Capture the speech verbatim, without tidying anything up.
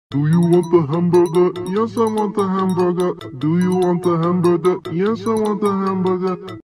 Do you want the hamburger? Yes, I want the hamburger. Do you want the hamburger? Yes, I want the hamburger.